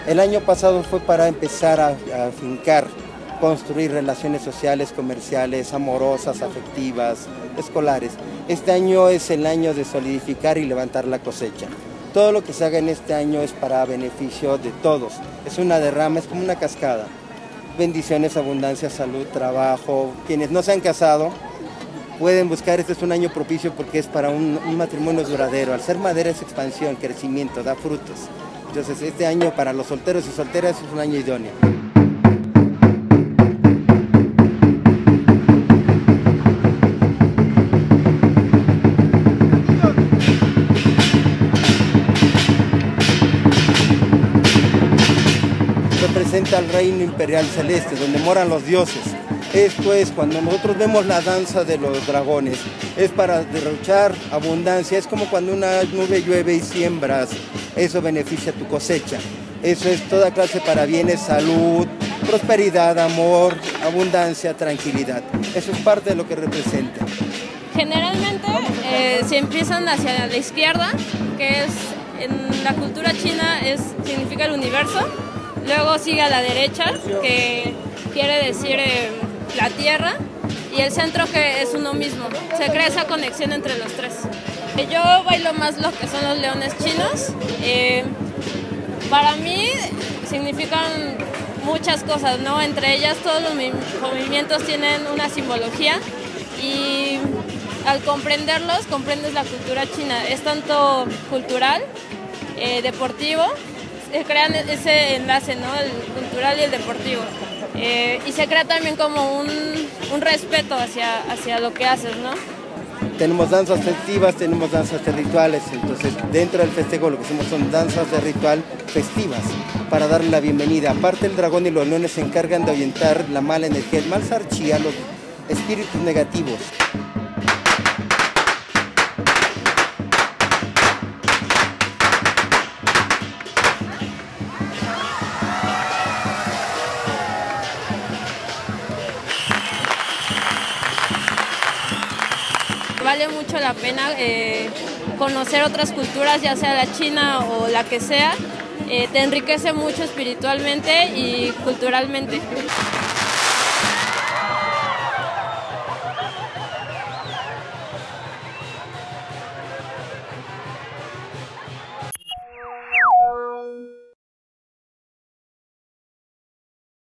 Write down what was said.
El año pasado fue para empezar a afincar, construir relaciones sociales, comerciales, amorosas, afectivas, escolares. Este año es el año de solidificar y levantar la cosecha. Todo lo que se haga en este año es para beneficio de todos. Es una derrama, es como una cascada. Bendiciones, abundancia, salud, trabajo. Quienes no se han casado pueden buscar, este es un año propicio porque es para un matrimonio duradero. Al ser madera es expansión, crecimiento, da frutos. Entonces este año para los solteros y solteras es un año idóneo. Representa al reino imperial celeste, donde moran los dioses. Esto es, cuando nosotros vemos la danza de los dragones, es para derrochar abundancia, es como cuando una nube llueve y siembras, eso beneficia tu cosecha. Eso es toda clase para bienes, salud, prosperidad, amor, abundancia, tranquilidad. Eso es parte de lo que representa. Generalmente se empiezan hacia la izquierda, que es en la cultura china significa el universo. Luego sigue a la derecha, que quiere decir la tierra, y el centro, que es uno mismo. Se crea esa conexión entre los tres. Yo bailo más lo que son los leones chinos. Para mí significan muchas cosas, ¿no? Entre ellas todos los movimientos tienen una simbología y al comprenderlos, comprendes la cultura china. Es tanto cultural, deportivo. Crean ese enlace, ¿no? El cultural y el deportivo. Y se crea también como un respeto hacia lo que haces, ¿no? Tenemos danzas festivas, tenemos danzas de rituales, entonces dentro del festejo lo que hacemos son danzas de ritual festivas para darle la bienvenida. Aparte, el dragón y los leones se encargan de ahuyentar la mala energía, el mal sarchía, los espíritus negativos. Vale mucho la pena conocer otras culturas, ya sea la china o la que sea. Te enriquece mucho espiritualmente y culturalmente.